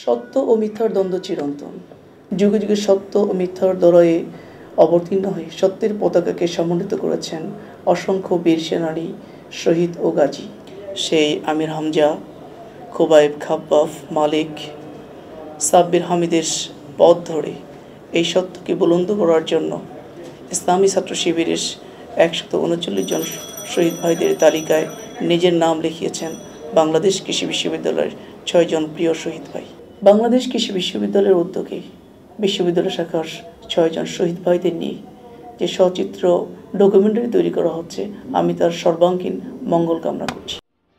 সত্য ও মিথ্যার দ্বন্দ্ব চিরন্তন। যুগে যুগে সত্য ও মিথ্যার লড়াইয়ে অবতীর্ণ হয়ে সত্যের পতাকাকে সমন্বিত করেছেন অসংখ্য বীর সেনানী, শহীদ ও গাজী। সেই আমির হামজা, খোবাইব, খাব্বাব, মালিক, সাব্বির হামিদের পথ ধরে এই সত্যকে বুলন্দ করার জন্য ইসলামী ছাত্র শিবিরের 139 জন শহীদ ভাইদের তালিকায় নিজের নাম লিখিয়েছেন বাংলাদেশ কৃষি বিশ্ববিদ্যালয়ের 6 জন প্রিয় শহীদ ভাই। বাংলাদেশ কৃষি বিশ্ববিদ্যালয়ের উদ্যোগে বিশ্ববিদ্যালয় শাখার 6 জন শহীদ ভাইদের নিয়ে যে সচিত্র ডকুমেন্টারি তৈরি করা হচ্ছে, আমি তার সর্বাঙ্গীন মঙ্গল কামনা করছি।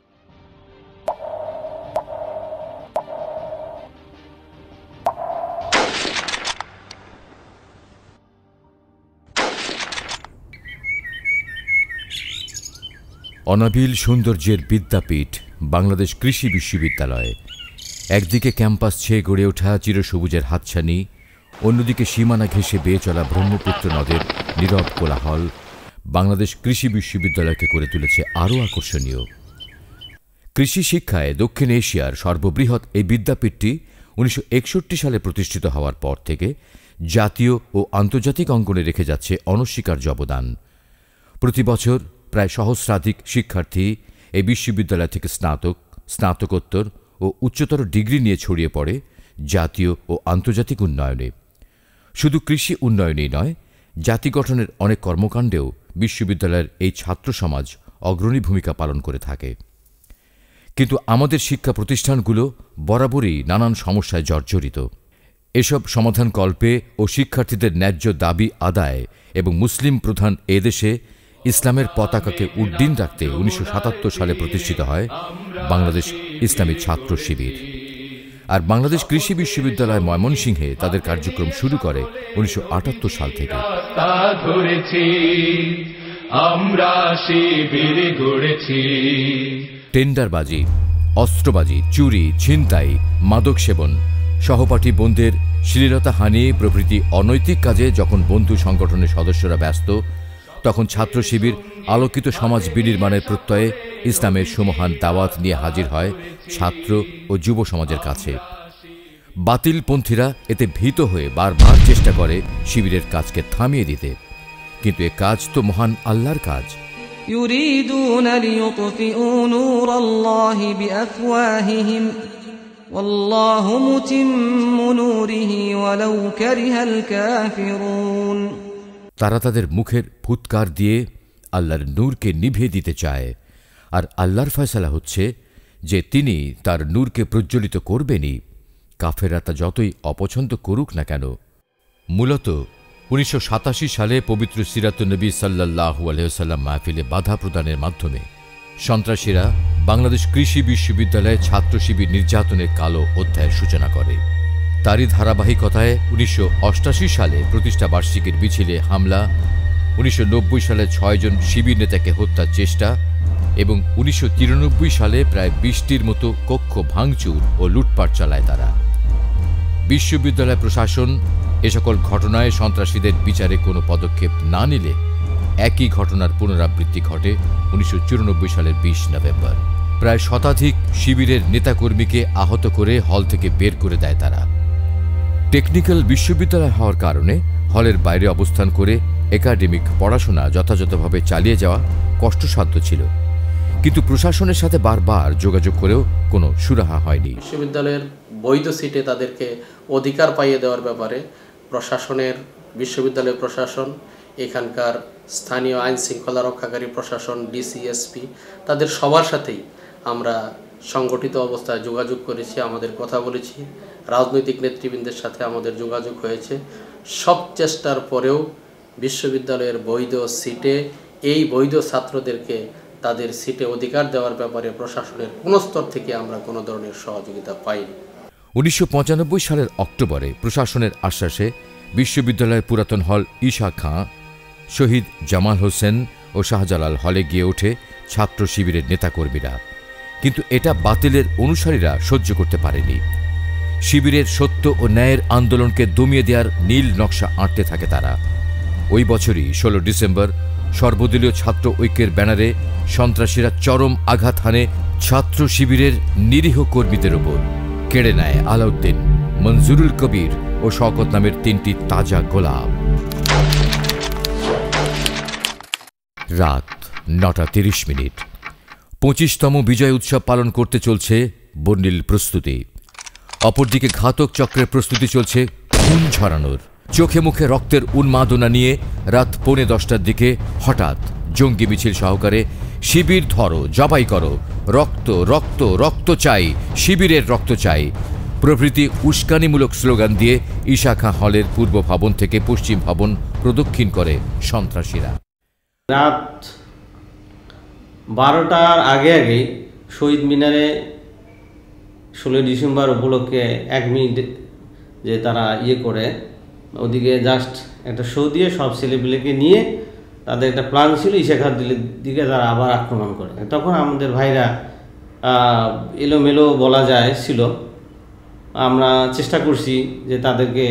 অনাবিল সৌন্দর্যের বিদ্যাপীঠ বাংলাদেশ কৃষি বিশ্ববিদ্যালয়। একদিকে ক্যাম্পাস ছেয়ে গড়ে ওঠা চিরসবুজের হাতছানি, অন্যদিকে সীমানা ঘেঁষে বেয়ে চলা ব্রহ্মপুত্র নদের নীরব কোলাহল বাংলাদেশ কৃষি বিশ্ববিদ্যালয়কে করে তুলেছে আরও আকর্ষণীয়। কৃষি শিক্ষায় দক্ষিণ এশিয়ার সর্ববৃহৎ এই বিদ্যাপীঠটি 1961 সালে প্রতিষ্ঠিত হওয়ার পর থেকে জাতীয় ও আন্তর্জাতিক অঙ্গনে রেখে যাচ্ছে অনস্বীকার্য অবদান। প্রতি বছর প্রায় সহস্রাধিক শিক্ষার্থী এই বিশ্ববিদ্যালয় থেকে স্নাতক, স্নাতকোত্তর ও উচ্চতর ডিগ্রি নিয়ে ছড়িয়ে পড়ে জাতীয় ও আন্তর্জাতিক উন্নয়নে। শুধু কৃষি উন্নয়নেই নয়, জাতি গঠনের অনেক কর্মকাণ্ডেও বিশ্ববিদ্যালয়ের এই ছাত্র সমাজ অগ্রণী ভূমিকা পালন করে থাকে। কিন্তু আমাদের শিক্ষা প্রতিষ্ঠানগুলো বরাবরই নানান সমস্যায় জর্জরিত। এসব সমাধানকল্পে ও শিক্ষার্থীদের ন্যায্য দাবি আদায় এবং মুসলিম প্রধান এদেশে ইসলামের পতাকাকে উড্ডীন রাখতে 1977 সালে প্রতিষ্ঠিত হয় বাংলাদেশ ইসলামী ছাত্র শিবির। আর বাংলাদেশ কৃষি বিশ্ববিদ্যালয় ময়মনসিংহে তাদের কার্যক্রম শুরু করে 1978 সাল থেকে। টেন্ডারবাজি, অস্ত্রবাজি, চুরি, ছিনতাই, মাদক সেবন, সহপাঠী বন্ধুদের শ্লীলতাহানি প্রভৃতি অনৈতিক কাজে যখন বন্ধু সংগঠনের সদস্যরা ব্যস্ত, তখন ছাত্র শিবির আলোকিত সমাজ বিনির্মাণের প্রত্যয়ে ইসলামের সুমহান দাওয়াত নিয়ে হাজির হয় ছাত্র ও যুব সমাজের কাছে। বাতিলপন্থীরা এতে ভীত হয়ে বারবার চেষ্টা করে শিবিরের কাজকে থামিয়ে দিতে, কিন্তু এ কাজ তো মহান আল্লাহর কাজ। يريدون ليطفئوا نور الله بأفواههم والله متم نوره ولو كره الكافرون। তারা তাদের মুখের ফুৎকার দিয়ে আল্লাহর নূরকে নিভিয়ে দিতে চায়, আর আল্লাহর ফয়সালা হচ্ছে যে তিনি তার নূরকে প্রজ্বলিত করবেনই, কাফেররা তা যতই অপছন্দ করুক না কেন। মূলত 1987 সালে পবিত্র সিরাতুন নবী সাল্লাল্লাহু আলাইহি ওয়াসাল্লাম মাহফিলে বাধা প্রদানের মাধ্যমে সন্ত্রাসীরা বাংলাদেশ কৃষি বিশ্ববিদ্যালয়ে ছাত্র শিবির নির্যাতনের কালো অধ্যায়ের সূচনা করে। তারই ধারাবাহিকতায় 1988 সালে প্রতিষ্ঠা বার্ষিকীর মিছিলে হামলা, 1990 সালে 6 জন শিবির নেতাকে হত্যার চেষ্টা এবং 1993 সালে প্রায় 20টির মতো কক্ষ ভাঙচুর ও লুটপাট চালায় তারা। বিশ্ববিদ্যালয় প্রশাসন এ সকল ঘটনায় সন্ত্রাসীদের বিচারে কোনো পদক্ষেপ না নিলে একই ঘটনার পুনরাবৃত্তি ঘটে 1994 সালের 20 নভেম্বর। প্রায় শতাধিক শিবিরের নেতাকর্মীকে আহত করে হল থেকে বের করে দেয় তারা। টেকনিক্যাল বিশ্ববিদ্যালয় হওয়ার কারণে হলের বাইরে অবস্থান করে একাডেমিক পড়াশোনা যথাযথভাবে চালিয়ে যাওয়া কষ্টসাধ্য ছিল, কিন্তু প্রশাসনের সাথে বারবার যোগাযোগ করেও কোনো সুরাহা হয়নি। বিশ্ববিদ্যালয়ের বৈধ সিটে তাদেরকে অধিকার পাইয়ে দেওয়ার ব্যাপারে বিশ্ববিদ্যালয়ের প্রশাসন, এখানকার স্থানীয় আইন শৃঙ্খলা রক্ষাকারী প্রশাসন, ডিসিএসপি, তাদের সবার সাথেই আমরা সংগঠিত অবস্থায় যোগাযোগ করেছি, আমাদের কথা বলেছি, রাজনৈতিক নেতৃবৃন্দের সাথে আমাদের যোগাযোগ হয়েছে। সব চেষ্টার পরেও বিশ্ববিদ্যালয়ের বৈধ সিটে এই বৈধ ছাত্রদেরকে তাদের সিটে অধিকার দেওয়ার ব্যাপারে প্রশাসনের কোনো স্তর থেকে আমরা কোনো ধরনের সহযোগিতা পাইনি। 1995 সালের অক্টোবরে প্রশাসনের আশ্বাসে বিশ্ববিদ্যালয়ের পুরাতন হল ঈশা খাঁ, শহীদ জামাল হোসেন ও শাহজালাল হলে গিয়ে ওঠে ছাত্র শিবিরের নেতাকর্মীরা, কিন্তু এটা বাতিলের অনুসারীরা সহ্য করতে পারেনি। শিবিরের সত্য ও ন্যায়ের আন্দোলনকে দমিয়ে দেওয়ার নীল নকশা আঁটতে থাকে তারা। ওই বছরই 16 ডিসেম্বর সর্বদলীয় ছাত্র ঐক্যের ব্যানারে সন্ত্রাসীরা চরম আঘাত হানে ছাত্র শিবিরের নিরীহ কর্মীদের ওপর। কেড়ে নেয় আলাউদ্দিন, মনজুরুল কবির ও শওকত নামের 3টি তাজা গোলাপ। রাত 9:30। 25তম বিজয় উৎসব পালন করতে চলছে বর্ণিল প্রস্তুতি। অপরদিকে ঘাতক চক্রের প্রস্তুতি চলছে খুন ঝরানোর। চোখে মুখে রক্তের উন্মাদনা নিয়ে রাত 9:45টার দিকে হঠাৎ জঙ্গি মিছিল সহকারে শিবির ধরো, জবাই করো, রক্ত রক্ত রক্ত চাই, শিবিরের রক্ত চাই প্রভৃতি উস্কানিমূলক স্লোগান দিয়ে ঈশা খাঁ হলের পূর্ব ভবন থেকে পশ্চিম ভবন প্রদক্ষিণ করে সন্ত্রাসীরা। রাত 12টার আগে আগেই শহীদ মিনারে 16 ডিসেম্বর উপলক্ষে 1 মিনিট যে তারা করে ওদিকে জাস্ট একটা শো দিয়ে সব ছেলেপিলেকে নিয়ে তাদের একটা প্ল্যান ছিল ঈশা খাঁর দিকে তারা আবার আক্রমণ করে। তখন আমাদের ভাইরা এলোমেলো বলা যায় ছিল। আমরা চেষ্টা করছি যে তাদেরকে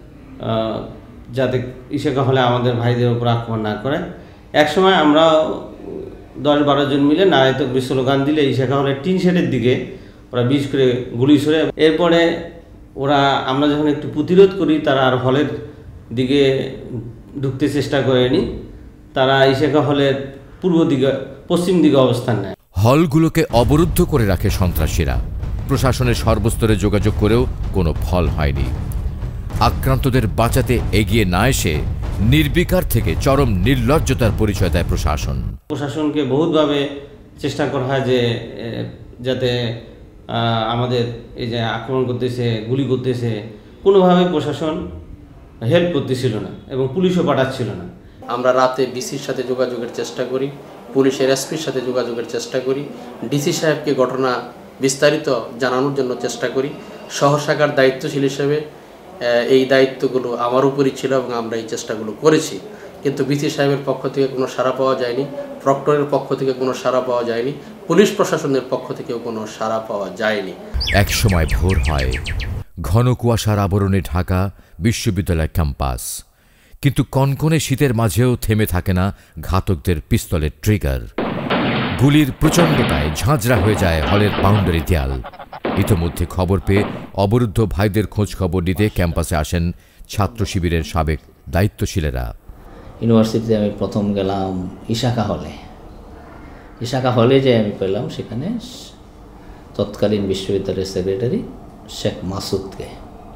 যাতে ঈশা খাঁ হলে আমাদের ভাইদের উপর আক্রমণ না করে। একসময় আমরা 10-12 জন মিলে নারায়ে তাকবীর স্লোগান দিলে ঈশা খাঁ হলের টিন শেডের দিকে ওরা 20 করে গুলি ছুড়ে। এরপরে ওরা আমরা যখন একটু প্রতিরোধ করি তারা আর হলের দিকে ঢুকতে চেষ্টা করেনি। তারা ঈশা খাঁ হলের পূর্ব দিকে পশ্চিম দিকে অবস্থান নেয়। হলগুলোকে অবরুদ্ধ করে রাখে সন্ত্রাসীরা। প্রশাসনের সর্বস্তরে যোগাযোগ করেও কোনো ফল হয়নি। আক্রান্তদের বাঁচাতে এগিয়ে না এসে নির্বিকার থেকে চরম নির্লজ্জতার পরিচয় দেয় প্রশাসন। প্রশাসনকে বহুতভাবে চেষ্টা করা হয় যে যাতে আমাদের এই যে আক্রমণ করতেছে, গুলি করতেছে, কোনোভাবে প্রশাসন হেল্প করতেছিল না এবং পুলিশও পাঠাচ্ছিল না। আমরা রাতে বিসির সাথে যোগাযোগের চেষ্টা করি, পুলিশের এসপির সাথে যোগাযোগের চেষ্টা করি, ডিসি সাহেবকে ঘটনা বিস্তারিত জানানোর জন্য চেষ্টা করি। সহশাখার দায়িত্বশীল হিসেবে এই দায়িত্বগুলো আমার উপরই ছিল এবং আমরা এই চেষ্টাগুলো করেছি। কিন্তু বিসি সাহেবের পক্ষ থেকে কোনো সাড়া পাওয়া যায়নি, প্রক্টরের পক্ষ থেকে কোনো সাড়া পাওয়া যায়নি, পুলিশ প্রশাসনের পক্ষ থেকেও কোনো সাড়া পাওয়া যায়নি। এক সময় ভোর হয়, ঘন কুয়াশার আবরণে ঢাকা বিশ্ববিদ্যালয় ক্যাম্পাস। কিন্তু কনকনে শীতের মাঝেও থেমে থাকে না ঘাতকদের পিস্তলের ট্রিগার। গুলির প্রচণ্ডতায় ঝাঁঝরা হয়ে যায় হলের বাউন্ডারি দেয়াল। ইতোমধ্যে খবর পেয়ে অবরুদ্ধ ভাইদের খোঁজ খবর নিতে ক্যাম্পাসে আসেন ছাত্র শিবিরের সাবেক দায়িত্বশীলেরা। ইউনিভার্সিটিতে আমি প্রথম গেলাম ঈশা খাঁ হলে। ঈশা খাঁ হলে যে আমি পেলাম সেখানে তৎকালীন বিশ্ববিদ্যালয়ের সেক্রেটারি শেখ মাসুদকে।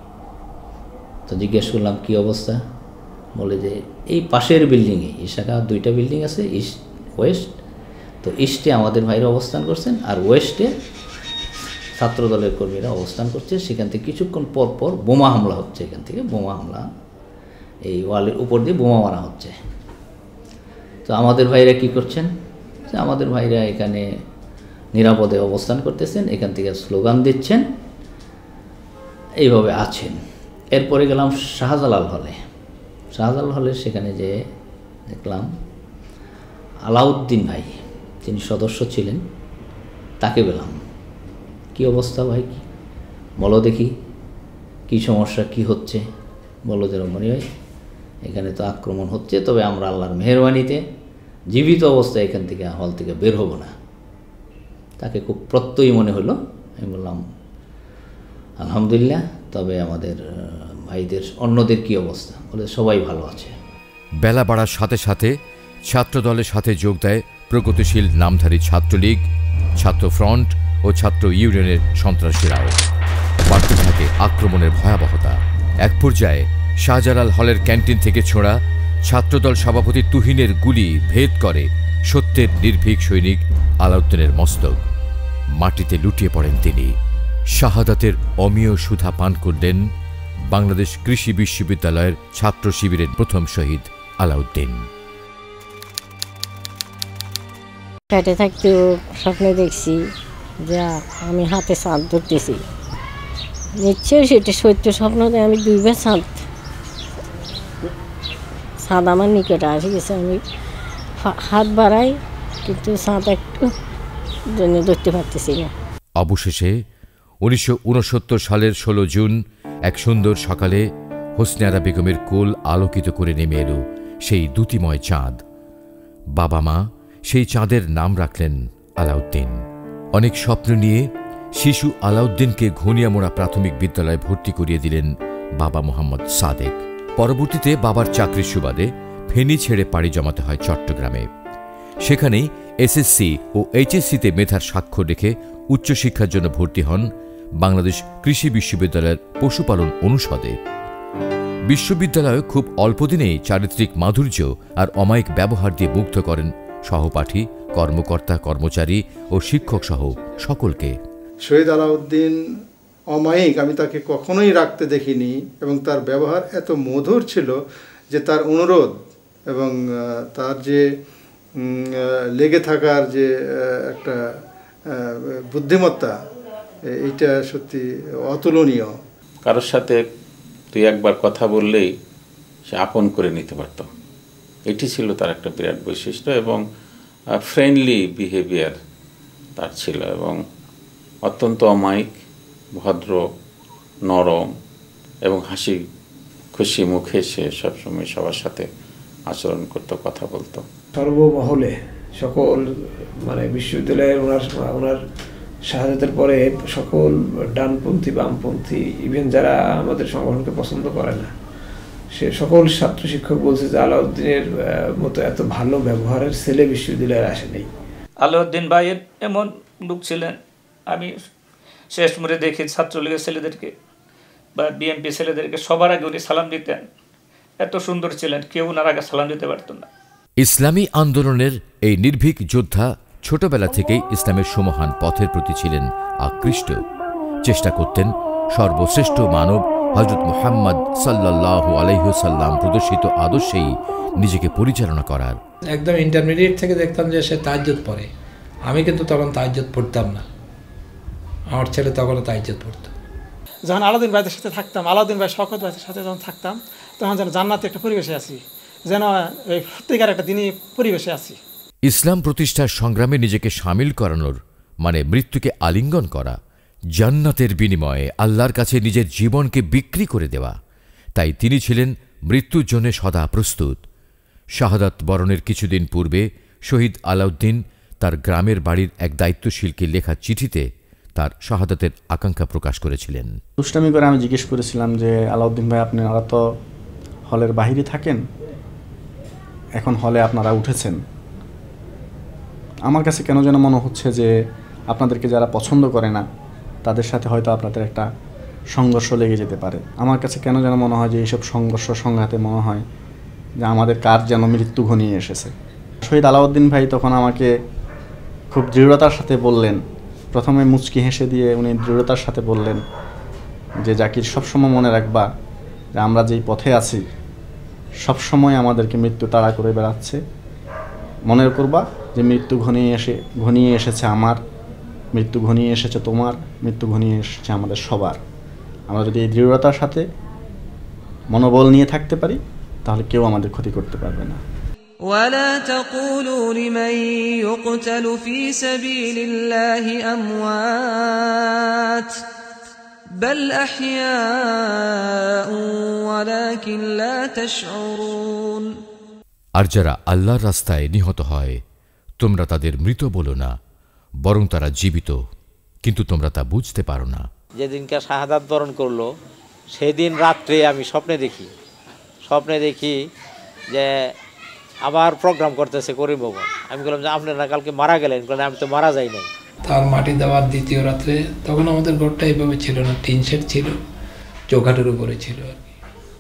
তো জিজ্ঞেস করলাম কী অবস্থা। বলে যে এই পাশের বিল্ডিংয়ে, ঈশা খাঁ 2টা বিল্ডিং আছে, ইস্ট ওয়েস্ট। তো ইস্টে আমাদের ভাইরা অবস্থান করছেন আর ওয়েস্টে ছাত্রদলের কর্মীরা অবস্থান করছে। সেখান থেকে কিছুক্ষণ পর পর বোমা হামলা হচ্ছে। এখান থেকে বোমা হামলা, এই ওয়ালের উপর দিয়ে বোমা মারা হচ্ছে। তো আমাদের ভাইরা কি করছেন, যে আমাদের ভাইরা এখানে নিরাপদে অবস্থান করতেছেন, এখান থেকে স্লোগান দিচ্ছেন, এইভাবে আছেন। এরপরে গেলাম শাহজালাল হলে। শাহজালাল হলে সেখানে যে দেখলাম আলাউদ্দিন ভাই, তিনি সদস্য ছিলেন, তাকে পেলাম। কি অবস্থা ভাই, বলো দেখি কি সমস্যা, কি হচ্ছে, বলো যে রমণী ভাই এখানে তো আক্রমণ হচ্ছে, তবে আমরা আল্লাহর মেহেরবানিতে জীবিত অবস্থায় এখান থেকে হল থেকে বের হব না। তাকে খুব প্রত্যয়ী মনে হলো। আমি বললাম আলহামদুলিল্লাহ, তবে আমাদের ভাইদের অন্যদের কি অবস্থা? বলে সবাই ভালো আছে। বেলা বাড়ার সাথে সাথে ছাত্রদলের সাথে যোগ দেয় প্রগতিশীল নামধারী ছাত্রলীগ, ছাত্র ফ্রন্ট ও ছাত্র ইউনিয়নের সন্ত্রাসীরাও। বাড়তে থাকে আক্রমণের ভয়াবহতা। এক পর্যায়ে শাহজালাল হলের ক্যান্টিন থেকে ছোড়া ছাত্রদল সভাপতি তুহিনের গুলি ভেদ করে সত্যের নির্ভীক সৈনিক আলাউদ্দিনের মস্তক। মাটিতে লুটিয়ে পড়েন তিনি। শাহাদাতের অমীয় সুধা পান করলেন বাংলাদেশ কৃষি বিশ্ববিদ্যালয়ের ছাত্র শিবিরের প্রথম শহীদ আলাউদ্দিন। পেটে থাকতেও স্বপ্নে দেখছি যে আমি হাতে চাঁদ ধরতেছি। নিশ্চয়ই সেটা সত্য স্বপ্ন। আমি 2বার চাঁদ আমার নিকটে আসে গেছে। আমি হাত বাড়াই, কিন্তু চাঁদ একটু জন্য ধরতে পারতেছি না। অবশেষে 1969 সালের 16 জুন এক সুন্দর সকালে হোসনে আরা বেগমের কোল আলোকিত করে নেমে এলো সেই দ্যুতিময় চাঁদ। বাবা মা সেই চাঁদের নাম রাখলেন আলাউদ্দিন। অনেক স্বপ্ন নিয়ে শিশু আলাউদ্দিনকে ঘনিয়ামোড়া প্রাথমিক বিদ্যালয়ে ভর্তি করিয়ে দিলেন বাবা মোহাম্মদ সাদেক। পরবর্তীতে বাবার চাকরির সুবাদে ফেনী ছেড়ে পাড়ি জমাতে হয় চট্টগ্রামে। সেখানেই এসএসসি ও এইচএসসিতে মেধার স্বাক্ষর রেখে উচ্চশিক্ষার জন্য ভর্তি হন বাংলাদেশ কৃষি বিশ্ববিদ্যালয়ের পশুপালন অনুষদে। বিশ্ববিদ্যালয়ে খুব অল্প দিনেই চারিত্রিক মাধুর্য আর অমায়িক ব্যবহার দিয়ে মুগ্ধ করেন সহপাঠী, কর্মকর্তা, কর্মচারী ও শিক্ষক সহ সকলকে। শহীদ আলাউদ্দিন অমায়িক, আমি তাকে কখনোই রাখতে দেখিনি, এবং তার ব্যবহার এত মধুর ছিল যে তার অনুরোধ এবং তার যে লেগে থাকার যে একটা বুদ্ধিমত্তা, এইটা সত্যি অতুলনীয়। কারোর সাথে তুই একবার কথা বললেই সে আপন করে নিতে পারত, এটি ছিল তার একটা বিরাট বৈশিষ্ট্য। এবং ফ্রেন্ডলি বিহেভিয়ার তার ছিল, এবং অত্যন্ত অমায়িক, ভদ্র, নরম এবং হাসি খুশি মুখে সে সবসময় সবার সাথে আচরণ করতো, কথা বলতো। সর্বমহলে সকল বিশ্ববিদ্যালয়ের ওনার শাহাদাতের পরে সকল ডানপন্থী, বামপন্থী, ইভেন যারা আমাদের সংগঠনকে পছন্দ করে না, সে সকল ছাত্র শিক্ষক বলছে যে আলাউদ্দিনের মতো এত ভালো ব্যবহারের ছেলে বিশ্ববিদ্যালয়ে আসেনি। আলাউদ্দিন ভাইয়ের এমন লোক ছিলেন, আমি শেষ মুহূর্তে দেখি ছাত্রলীগের ছেলেদেরকে বা বিএনপি ছেলেদেরকে সবার আগে উনি সালাম দিতেন। এত সুন্দর ছিলেন, কেউ ওনার আগে সালাম দিতে পারত না। ইসলামী আন্দোলনের এই নির্ভীক যোদ্ধা ছোটবেলা থেকেই ইসলামের সমহান পথের প্রতি ছিলেন আকৃষ্ট। চেষ্টা করতেন সর্বশ্রেষ্ঠ মানব হযরত মুহাম্মদ সাল্লাল্লাহু আলাইহি ওয়াসাল্লাম প্রদর্শিত আদর্শেই নিজেকে পরিচালনা করার। একদম ইন্টারমিডিয়েট থেকে দেখতাম যে সে তাহাজ্জুদ পড়ে, আমি কিন্তু তখন তাহাজ্জুদ পড়তাম না, আমার ছেলে তখনও তাহাজ্জুদ পড়ত। যখন আলাউদ্দিন ভাইদের সাথে থাকতাম, আলাউদ্দিন ভাই শওকত ভাইদের সাথে যখন থাকতাম, তখন যেন জান্নাতে একটা পরিবেশে আছি, যেন এই সত্যিকার একটা দিনই পরিবেশে আছি। ইসলাম প্রতিষ্ঠার সংগ্রামে নিজেকে সামিল করানোর মানে মৃত্যুকে আলিঙ্গন করা, জান্নাতের বিনিময়ে আল্লাহর কাছে নিজের জীবনকে বিক্রি করে দেওয়া। তাই তিনি ছিলেন মৃত্যুর জন্য সদা প্রস্তুত। শাহাদাত বরণের কিছুদিন পূর্বে শহীদ আলাউদ্দিন তার গ্রামের বাড়ির এক দায়িত্বশীলকে লেখা চিঠিতে তার শাহাদাতের আকাঙ্ক্ষা প্রকাশ করেছিলেন। দুষ্টামি করে আমি জিজ্ঞেস করেছিলাম যে আলাউদ্দিন ভাই, আপনারা তো হলের বাহিরে থাকেন, এখন হলে আপনারা উঠেছেন, আমার কাছে কেন যেন মনে হচ্ছে যে আপনাদেরকে যারা পছন্দ করে না তাদের সাথে হয়তো আপনাদের একটা সংঘর্ষ লেগে যেতে পারে। আমার কাছে কেন যেন মনে হয় যে এইসব সংঘর্ষ সংঘাতে মনে হয় যে আমাদের কার যেন মৃত্যু ঘনিয়ে এসেছে। শহীদ আলাউদ্দিন ভাই তখন আমাকে খুব দৃঢ়তার সাথে বললেন, প্রথমে মুচকি হেসে দিয়ে উনি দৃঢ়তার সাথে বললেন যে জাকির, সবসময় মনে রাখবা যে আমরা যেই পথে আছি সবসময় আমাদেরকে মৃত্যু তাড়া করে বেড়াচ্ছে। মনে করবা যে মৃত্যু ঘনিয়ে এসেছে আমার, মৃত্যু ঘনিয়ে এসেছে তোমার, মৃত্যু ঘনিয়ে এসেছে আমাদের সবার। আমরা যদি এই দৃঢ়তার সাথে মনোবল নিয়ে থাকতে পারি তাহলে কেউ আমাদের ক্ষতি করতে পারবে না। ولا تقولوا لمن يقتل في سبيل الله أموات بل أحياء ولكن لا تشعرون। আর যারা আল্লাহর রাস্তায় নিহত হয় তোমরা তাদের মৃত বলো না, বরং তারা জীবিত, কিন্তু তোমরা তা বুঝতে পারো না। যেদিনকে শাহাদাত বরণ করলো সেদিন রাত্রে আমি স্বপ্নে দেখি যে আবার প্রোগ্রাম করতেছে করিম ভবন। আমি বললাম যে আপনারা কালকে মারা গেলেন, বললেন আমি তো মারা যাই নাই। তার মাটি দেওয়ার দ্বিতীয় রাত্রে, তখন আমাদের ঘরটা এইভাবে ছিল না, টিন শেড ছিল, চৌকাঠের উপরে ছিল আর কি।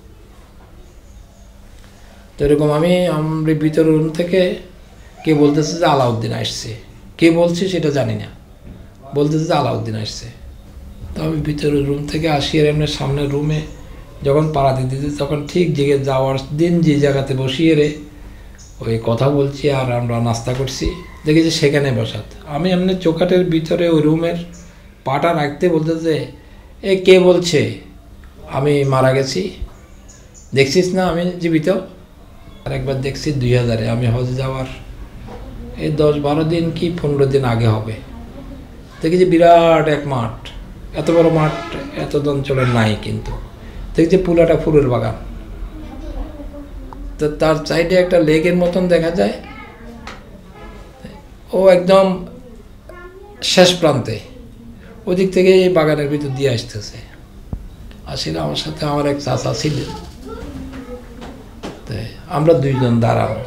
তো এরকম আমরা ভিতর রুম থেকে কে বলতেছে যে আলাউদ্দিন আসছে, কে বলছে সেটা জানি না, বলতেছে যে আলাউদ্দিন আসছে। তো আমি ভিতরের রুম থেকে আসি, আর এমনি সামনের রুমে যখন পাড়া দিতে তখন ঠিক জেগে যাওয়ার দিন যে জায়গাতে বসিয়ে রে ওই কথা বলছি আর আমরা নাস্তা করছি, দেখি যে সেখানে বসাত। আমি এমনি চৌকাঠের ভিতরে ওই রুমের পাটা রাখতে বলতেছে, এ কে বলছে আমি মারা গেছি, দেখছিস না আমি জীবিত? আর একবার দেখছি 2000-এ, আমি হজে যাওয়ার এই 10-12 দিন কি 15 দিন আগে হবে, দেখি যে বিরাট এক মাঠ, এত বড় মাঠ এত অঞ্চলে নাই, কিন্তু দেখছি পুরাটা ফুলের বাগান। তো তার সাইডে একটা লেকের মতন দেখা যায়, ও একদম শেষ প্রান্তে ওদিক থেকে এই বাগানের ভিতর দিয়ে আসতেছে, আসলে আমার সাথে আমার এক চাচা ছিলেন, আমরা দুইজন দাঁড়ানো,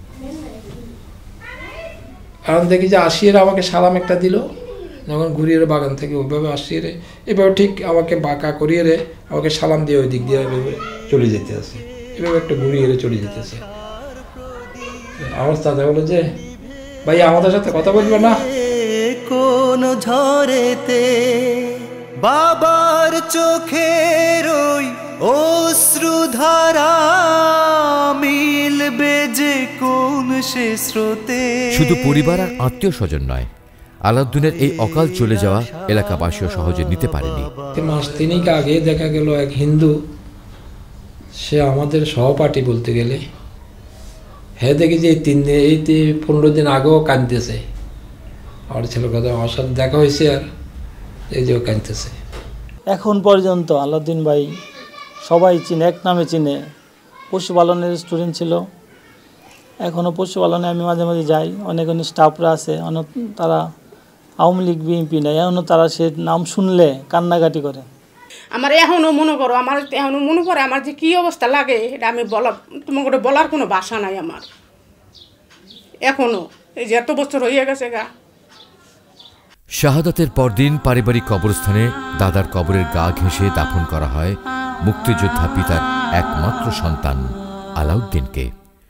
কারণ দেখি যে আসিয়ে আমাকে সালাম একটা দিল, যখন ঘুরিয়ে বাগান থেকে ওইভাবে আসিয়ে এভাবে ঠিক আমাকে বাঁকা করিয়ে আমাকে সালাম দিয়ে ওই দিক দিয়ে এভাবে চলে যেতে আছে, এভাবে একটা ঘুরিয়ে চলে যেতেছে। আমার চাচা বলে যে ভাই আমাদের সাথে কথা বলবে না? কোন ঝড়েতে বাবার চোখের ওই অশ্রুধারা মিলবে যে কোন সে স্রোতে। শুধু পরিবার আর আত্মীয় স্বজন নয়, আলাউদ্দিনের এই অকাল চলে যাওয়া এলাকাবাসীও সহজে নিতে পারেনি। মাস তিনেক আগে দেখা গেল এক হিন্দু, সে আমাদের সহপাঠী বলতে গেলে, হ্যাঁ দেখি যে এই 15 দিন আগেও কাঁদতেছে। আমার ছেলের কথা আমার সাথে দেখা হয়েছে, আর এই যে কাঁদতেছে। এখন পর্যন্ত আলাউদ্দিন ভাই সবাই চিনে, এক নামে চিনে। পশুপালনের স্টুডেন্ট ছিল, এখনও পশুপালনে আমি মাঝে মাঝে যাই, অনেক স্টাফরা আছে, অনেক তারা আওয়ামী লীগ বিএনপি নেই, এখনও তারা সে নাম শুনলে কান্নাকাটি করে। আমার এখনও মনে করো, আমার এখনও মনে করে আমার যে কী অবস্থা লাগে, এটা আমি তোমাকে বলার কোনো ভাষা নাই আমার এখনও, এই যে এত বছর হয়ে গেছে গা। শাহাদাতের পরদিন পারিবারিক কবরস্থানে দাদার কবরের গা ঘেঁষে দাফন করা হয় মুক্তিযোদ্ধা পিতার একমাত্র সন্তান আলাউদ্দিনকে।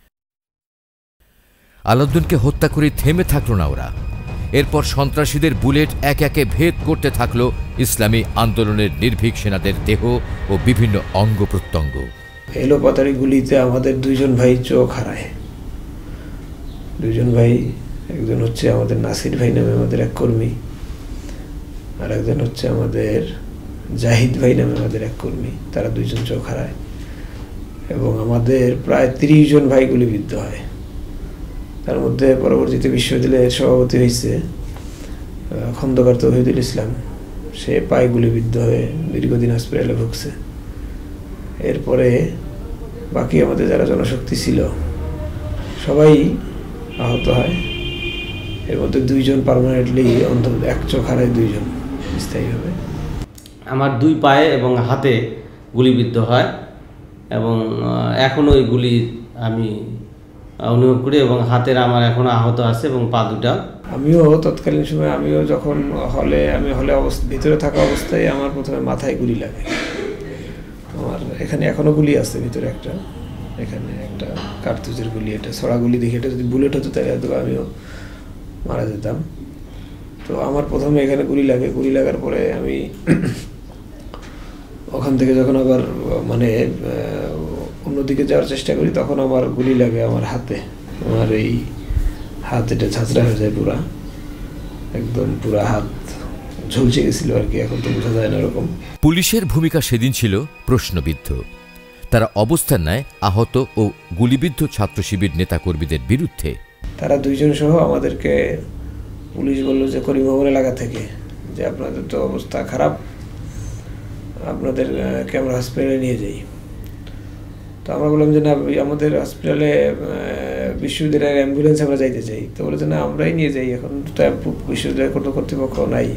আলাউদ্দিনকে হত্যা করে থেমে থাকল না ওরা, এরপর সন্ত্রাসীদের বুলেট এক একে ভেদ করতে থাকল ইসলামী আন্দোলনের নির্ভীক সেনাদের দেহ ও বিভিন্ন অঙ্গ প্রত্যঙ্গ। এলোপাতাড়ি গুলিতে আমাদের দুইজন ভাই চোখ হারায়। দুইজন ভাই, একজন হচ্ছে আমাদের নাসির ভাই নামে আমাদের এক কর্মী, আর একজন হচ্ছে আমাদের জাহিদ ভাই নামে আমাদের এক কর্মী, তারা দুইজন চোখ হারায়। এবং আমাদের প্রায় 30 জন ভাই গুলিবিদ্ধ হয়। তার মধ্যে পরবর্তীতে বিশ্ববিদ্যালয়ের সভাপতি হয়েছে খন্দকার তৌহিদুল ইসলাম, সে পায়ে গুলিবিদ্ধ হয়ে দীর্ঘদিন হসপিটালে ভুগছে। এরপরে বাকি আমাদের যারা জনশক্তি ছিল সবাই আহত হয়। এর মধ্যে 2 জন পার্মানেন্টলি, অন্তত এক চোখ হারায় 2 জন স্থায়ীভাবে। আমার 2 পায়ে এবং হাতে গুলিবিদ্ধ হয়, এবং এখনও ওই গুলি আমি অনুভব করি, এবং হাতের আমার এখনও আহত আছে এবং পা দুটা। আমিও তৎকালীন সময় যখন আমি হলে ভিতরে থাকা অবস্থায় আমার প্রথমে মাথায় গুলি লাগে। আমার এখানে এখনও গুলি আছে ভিতরে, একটা এখানে একটা কার্তুজের গুলি, এটা ছড়া গুলি দেখে, এটা যদি বুলেট হতো তাহলে হয়তো আমিও মারা যেতাম। তো আমার প্রথমে এখানে গুলি লাগে, গুলি লাগার পরে আমি ওখান থেকে যখন আবার মানে অন্যদিকে যাওয়ার চেষ্টা করি, তখন আমার গুলি লাগে আমার হাতে। আমার এই হাত এটা ঝাঁচড়া হয়ে যায়, পুরা একদম পুরা হাত ঝলসে গেছিল আর কি, এখন তো বোঝা যায় না এরকম। পুলিশের ভূমিকা সেদিন ছিল প্রশ্নবিদ্ধ। তারা অবস্থান নেয় আহত ও গুলিবিদ্ধ ছাত্র শিবির নেতাকর্মীদের বিরুদ্ধে। তারা 2 জন সহ আমাদেরকে পুলিশ বলল যে করিম ভবন এলাকা থেকে, যে আপনাদের তো অবস্থা খারাপ, আপনাদেরকে আমরা হসপিটালে নিয়ে যাই। তো আমরা বললাম যে না, আমাদের হসপিটালে বিশ্ববিদ্যালয়ের অ্যাম্বুলেন্স আমরা যাইতে চাই। তো বলে যে না, আমরাই নিয়ে যাই, এখন তো বিশ্ববিদ্যালয়ের কোনো কর্তৃপক্ষ নাই।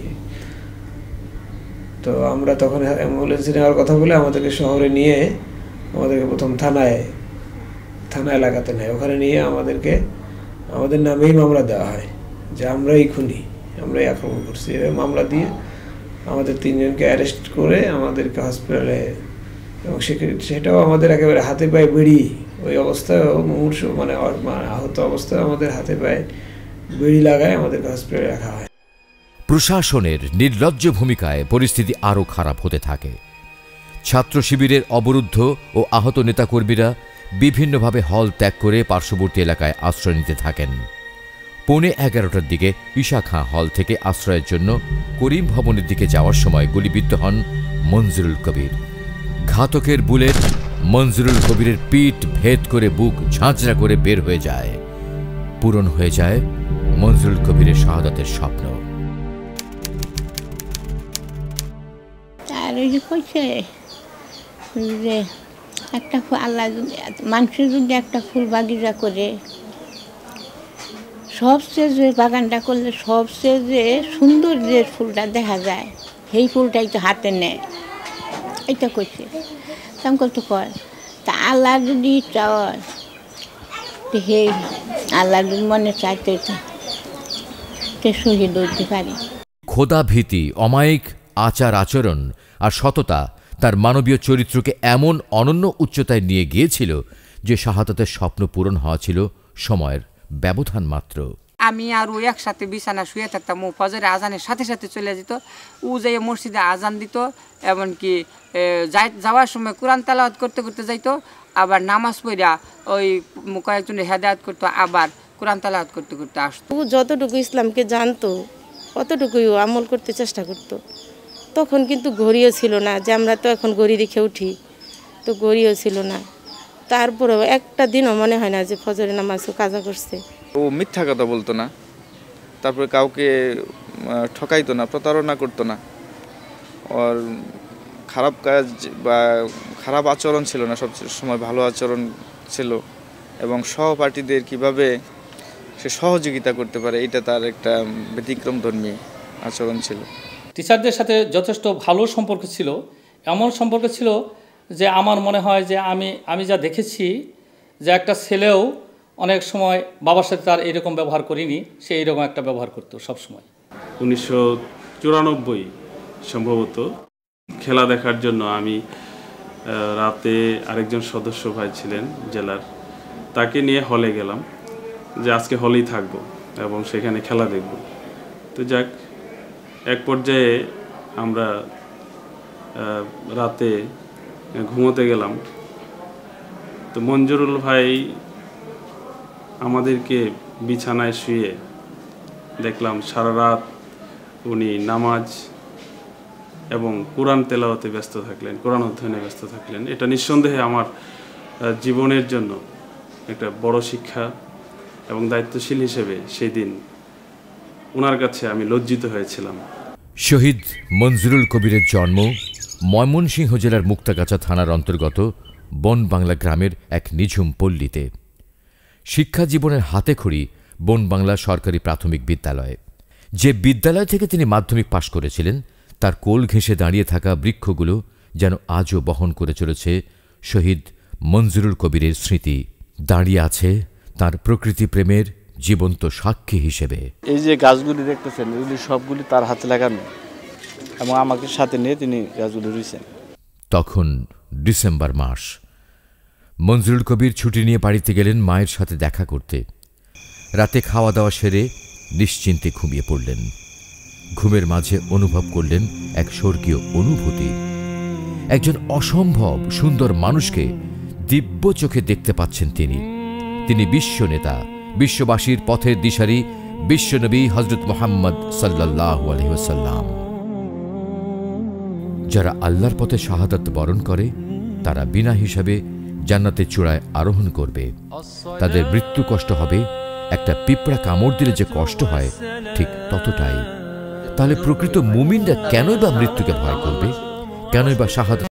তো আমরা তখন অ্যাম্বুলেন্সে নেওয়ার কথা বলে আমাদেরকে শহরে নিয়ে আমাদেরকে প্রথম থানা এলাকাতে নেয়। ওখানে নিয়ে আমাদের নামেই মামলা দেওয়া হয় যে আমরাই খুনি, আমরাই আক্রমণ করছি। এভাবে মামলা দিয়ে আমাদের 3 জনকে অ্যারেস্ট করে আমাদেরকে হসপিটালে, এবং সেটাও আমাদের একেবারে হাতে পায়ে বেড়ি, ওই অবস্থায় মুমূর্ষু মানে আহত অবস্থায় আমাদের হাতে পায়ে বেড়ি লাগায় আমাদেরকে হসপিটালে রাখা হয়। প্রশাসনের নির্লজ্জ ভূমিকায় পরিস্থিতি আরও খারাপ হতে থাকে। ছাত্র শিবিরের অবরুদ্ধ ও আহত নেতাকর্মীরা বিভিন্নভাবে হল ত্যাগ করে পার্শ্ববর্তী এলাকায় আশ্রয় নিতে থাকেন। 11:15টার দিকে ঈশা খাঁ হল থেকে আশ্রয়ের জন্য করিম ভবনের দিকে যাওয়ার সময় গুলিবিদ্ধ হন মনজুরুল কবির। ঘাতকের বুলেট মনজুরুল কবিরের পিঠ ভেদ করে বুক ঝাঁঝরা করে বের হয়ে যায়। পূরণ হয়ে যায় মনজুরুল কবিরের শাহাদাতের স্বপ্ন। আর ওই যে কইছে যে একটা আল্লাহ মানুষের যদি একটা ফুল বাগিচা করে সবচেয়ে যে বাগানটা করলে সবচেয়ে যে সুন্দর যে ফুলটা দেখা যায় সেই ফুলটাই তো হাতে নেয়, এটা করছে তেমন কত কয়। তা আল্লাহ যদি চায় সেই আল্লাহ যদি মনে চাইতে শহীদ হইতে পারি। খোদা ভীতি, অমায়িক আচার আচরণ আর সততা তার মানবীয় চরিত্রকে এমন অনন্য উচ্চতায় নিয়ে গিয়েছিল যে শাহাদাতের স্বপ্ন পূরণ হওয়া ছিল সময়ের ব্যবধান মাত্র। আমি আর ও একসাথে বিছানা শুয়ে থাকতাম, ও ফজরে আজানের সাথে সাথে চলে যেত, ও যাই মসজিদে আজান দিত, এমনকি যাওয়ার সময় কোরআন তেলাওয়াত করতে করতে যাইতো, আবার নামাজ পড়া ওই কয়েকজনের হেদায়েত করতো, আবার কোরআন তেলাওয়াত করতে করতে আসতো। ও যতটুকু ইসলামকে জানতো অতটুকুই ও আমল করতে চেষ্টা করতো। তখন কিন্তু ঘড়িও ছিল না, যে আমরা তো এখন ঘড়ি দেখে উঠি, তো ঘড়িও ছিল না। তারপরেও একটা দিনও মনে হয় না যে ফজরের নামাজও কাজা করছে। ও মিথ্যা কথা বলতো না, তারপরে কাউকে ঠকাইতো না, প্রতারণা করতো না, ওর খারাপ কাজ বা খারাপ আচরণ ছিল না, সব সময় ভালো আচরণ ছিল, এবং সহপাঠীদের কিভাবে সে সহযোগিতা করতে পারে এটা তার একটা ব্যতিক্রমধর্মী আচরণ ছিল। টিচারদের সাথে যথেষ্ট ভালো সম্পর্ক ছিল, এমন সম্পর্ক ছিল যে আমার মনে হয় যে আমি যা দেখেছি যে একটা ছেলেও অনেক সময় বাবার সাথে তার এরকম ব্যবহার করিনি, সে এইরকম একটা ব্যবহার করতো সবসময়। 1994 সম্ভবত খেলা দেখার জন্য আমি রাতে আরেকজন সদস্য ভাই ছিলেন জেলার, তাকে নিয়ে হলে গেলাম যে আজকে হলেই থাকবো এবং সেখানে খেলা দেখব। তো যাক, এক পর্যায়ে আমরা রাতে ঘুমোতে গেলাম, তো মঞ্জুরুল ভাই আমাদেরকে বিছানায় শুয়ে দেখলাম সারা রাত উনি নামাজ এবং কোরআন তেলাওয়াতে ব্যস্ত থাকলেন, কোরআন অধ্যয়নে ব্যস্ত থাকলেন। এটা নিঃসন্দেহে আমার জীবনের জন্য একটা বড় শিক্ষা, এবং দায়িত্বশীল হিসেবে সেই দিন ওনার কাছে আমি লজ্জিত হয়েছিলাম। শহীদ মনজুরুল কবিরের জন্ম ময়মনসিংহ জেলার মুক্তাগাছা থানার অন্তর্গত বনবাংলা গ্রামের এক নিঝুম পল্লীতে। শিক্ষা জীবনের হাতেখড়ি বনবাংলা সরকারি প্রাথমিক বিদ্যালয়ে। যে বিদ্যালয় থেকে তিনি মাধ্যমিক পাশ করেছিলেন তার কোল ঘেঁষে দাঁড়িয়ে থাকা বৃক্ষগুলো যেন আজও বহন করে চলেছে শহীদ মনজুরুল কবিরের স্মৃতি, দাঁড়িয়ে আছে তার প্রকৃতি প্রেমের জীবন্ত সাক্ষী হিসেবে। এই যে গাছগুলি দেখতেছেন এগুলি সবগুলি তার হাতে লাগানো, এবং আমাকে সাথে নিয়ে তিনি গাছগুলি রুইছেন। তখন ডিসেম্বর মাস। মনজুরুল কবির ছুটি নিয়ে বাড়িতে গেলেন মায়ের সাথে দেখা করতে। রাতে খাওয়া দাওয়া সেরে নিশ্চিন্তে ঘুমিয়ে পড়লেন। ঘুমের মাঝে অনুভব করলেন এক স্বর্গীয় অনুভূতি। একজন অসম্ভব সুন্দর মানুষকে দিব্য চোখে দেখতে পাচ্ছেন তিনি। তিনি বিশ্ব নেতা, বিশ্ববাসীর পথের দিশারি, বিশ্বনবী হযরত মুহাম্মদ সাল্লাল্লাহু আলাইহি ওয়াসাল্লাম। যারা আল্লাহর পথে শাহাদাত বরণ করে তারা বিনা হিসাবে জান্নাতের চূড়ায় আরোহণ করবে। তাদের মৃত্যু কষ্ট হবে একটা পিঁপড়া কামড় দিলে যে কষ্ট হয় ঠিক ততটাই। তাহলে প্রকৃত মুমিনরা কেনই বা মৃত্যুকে ভয় করবে, কেনই বা শাহাদাত